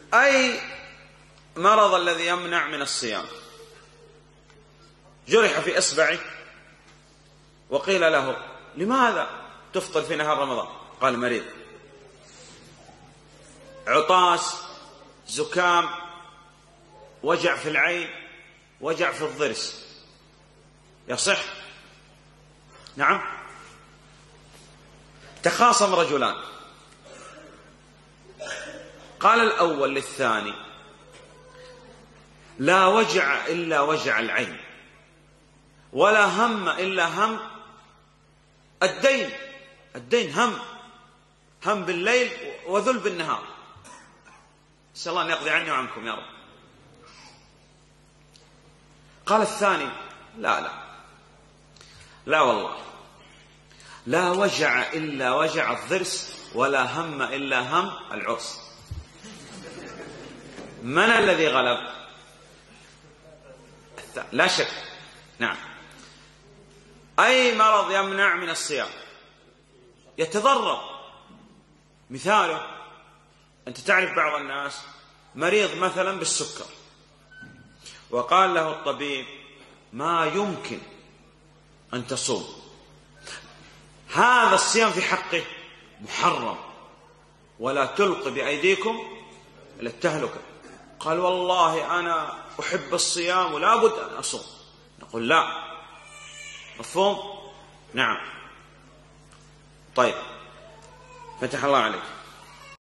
أي مرض الذي يمنع من الصيام؟ جرح في إصبعه وقيل له لماذا تفطر في نهار رمضان؟ قال مريض. عطاس، زكام، وجع في العين، وجع في الضرس، يصح؟ نعم. تخاصم رجلان، قال الأول للثاني لا وجع إلا وجع العين، ولا هم إلا هم الدين. الدين هم بالليل وذل بالنهار. نسأل الله أن يقضي عني وعنكم يا رب. قال الثاني لا والله، لا وجع إلا وجع الضرس، ولا هم إلا هم العرس. من الذي غلب؟ لا شك. نعم. أي مرض يمنع من الصيام يتضرر. مثاله أنت تعرف بعض الناس مريض مثلا بالسكر، وقال له الطبيب ما يمكن أن تصوم، هذا الصيام في حقه محرم، ولا تلقوا بأيديكم إلى التهلكة. قال والله أنا أحب الصيام ولا بد أن أصوم. نقول لا. مفهوم؟ نعم. طيب، فتح الله عليك.